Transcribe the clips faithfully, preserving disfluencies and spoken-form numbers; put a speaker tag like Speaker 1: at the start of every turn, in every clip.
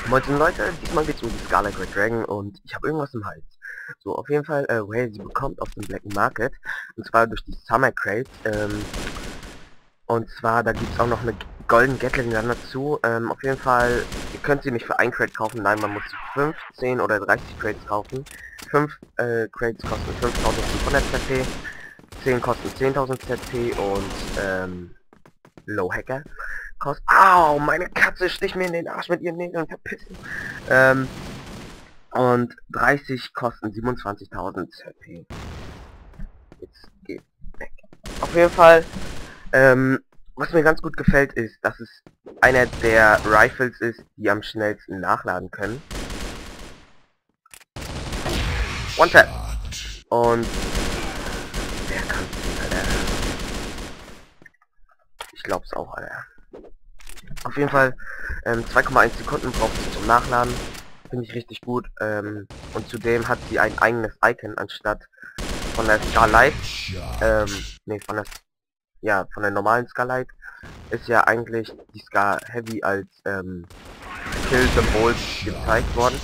Speaker 1: Moin Leute, diesmal geht's um die Scarlet Red Dragon und ich habe irgendwas im Hals. So, auf jeden Fall, äh, woher sie bekommt aus dem Black Market, und zwar durch die Summer Crate, ähm, und zwar, da gibt's auch noch eine Golden Gatling dann dazu, ähm, auf jeden Fall, ihr könnt sie nicht für ein Crate kaufen, nein, man muss fünf, zehn oder dreißig Crates kaufen. fünf äh, Crates kosten fünftausendfünfhundert Z P, zehn kosten zehntausend Z P und, ähm, Low Hacker kostet... Au, meine Katze sticht mir in den Arsch mit ihren Nägeln, verpissen. Ähm, und dreißig kosten siebenundzwanzigtausend Z P. Jetzt geht weg. Auf jeden Fall, ähm, was mir ganz gut gefällt ist, dass es einer der Rifles ist, die am schnellsten nachladen können. One Tap. Und wer kann es, Alter? Ich glaub's auch, Alter. Auf jeden Fall, ähm, zwei Komma eins Sekunden braucht sie zum Nachladen. Finde ich richtig gut. Ähm, und zudem hat sie ein eigenes Icon anstatt von der Starlight. Ähm, nee, von der, ja, von der normalen Starlight ist ja eigentlich die Scar Heavy als, ähm, Kill-Symbol gezeigt worden.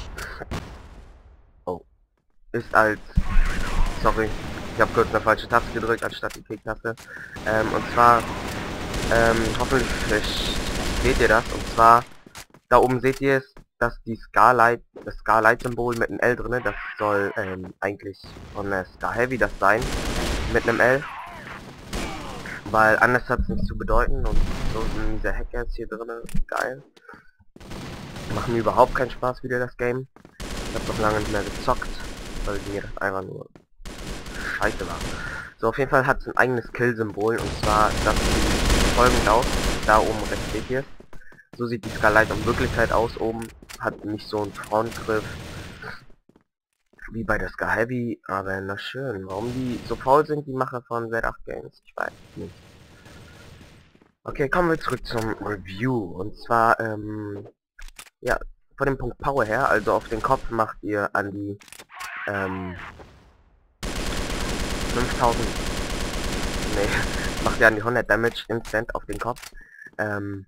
Speaker 1: Oh. Ist als, sorry, ich habe kurz eine falsche Taste gedrückt anstatt die Kick-Taste. Ähm, und zwar, ähm, hoffentlich seht ihr das, und zwar, da oben seht ihr es, dass die Scarlight, das Scarlight-Symbol mit einem L drinne, das soll ähm, eigentlich von der Scar Heavy das sein, mit einem L, weil anders hat es nichts zu bedeuten, und so sind diese Hackers hier drinne, geil. Machen mir überhaupt keinen Spaß wieder das Game. Ich habe noch lange nicht mehr gezockt, weil mir das einfach nur scheiße war. So, auf jeden Fall hat es ein eigenes Kill-Symbol, und zwar, das sieht folgend aus, da oben rechts seht ihr es. So sieht die Scarlight in Wirklichkeit aus oben, hat nicht so einen Frontgriff wie bei der Scar Heavy, aber na schön. Warum die so faul sind, die Macher von Z acht Games, ich weiß nicht. Okay, kommen wir zurück zum Review, und zwar, ähm, ja, von dem Punkt Power her, also auf den Kopf macht ihr an die, ähm, fünftausend, nee, macht ihr an die hundert Damage instant auf den Kopf, ähm,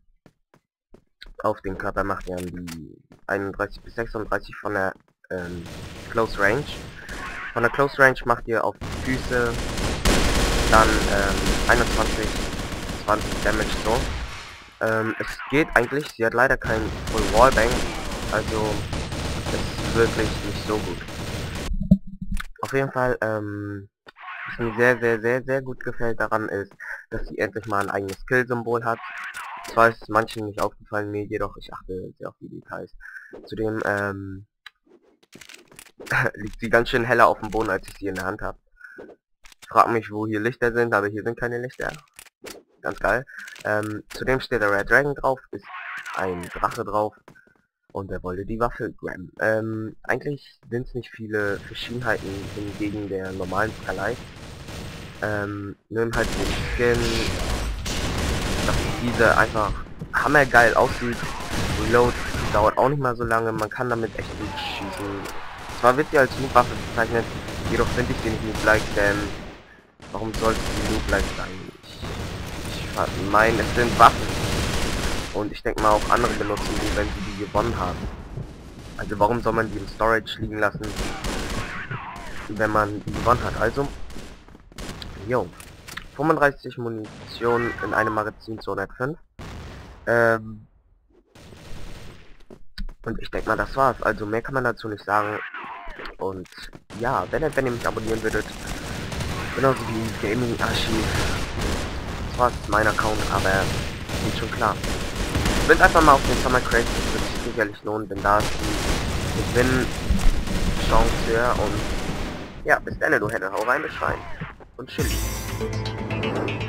Speaker 1: auf den Körper macht ihr an die einunddreißig bis sechsunddreißig von der ähm, Close Range. Von der Close Range macht ihr auf die Füße dann ähm, einundzwanzig, zwanzig Damage so. Ähm, es geht eigentlich, sie hat leider kein Full Wallbang, also es ist wirklich nicht so gut. Auf jeden Fall, ähm, was mir sehr, sehr, sehr, sehr gut gefällt daran ist, dass sie endlich mal ein eigenes Kill-Symbol hat. Zwar ist manchen nicht aufgefallen, mir jedoch, ich achte sehr auf die Details. Zudem ähm, liegt sie ganz schön heller auf dem Boden, als ich sie in der Hand habe. Ich frage mich, wo hier Lichter sind, aber hier sind keine Lichter. Ganz geil. Ähm, zudem steht der Red Dragon drauf, ist ein Drache drauf, und er wollte die Waffe grabben. Ähm, eigentlich sind es nicht viele Verschiedenheiten hingegen der normalen Scarlight. Ähm, nimm halt den Skin, dass diese einfach hammergeil aussieht. Reload dauert auch nicht mal so lange, man kann damit echt gut schießen. Zwar wird sie als Noob-Waffe bezeichnet, jedoch finde ich sie nicht Noob-like, denn warum sollte sie Noob-like sein? Ich, ich meine, es sind Waffen, und ich denke mal auch andere benutzen die, wenn sie die gewonnen haben. Also warum soll man die im Storage liegen lassen, wenn man die gewonnen hat? Also, jo. fünfunddreißig Munition in einem Magazin zweihundertfünf. Ähm, und ich denke mal, das war's. Also mehr kann man dazu nicht sagen. Und ja, wenn ihr, wenn ihr mich abonnieren würdet, genauso wie Gaming Archiv. Das ist mein Account, aber ist schon klar. Ich will einfach mal auf den Summer Crate, das wird sich sicherlich lohnen, denn da ist die Gewinn-Chance höher. Und ja, bis dann, du Henne, hau rein, bis rein. Und tschüss.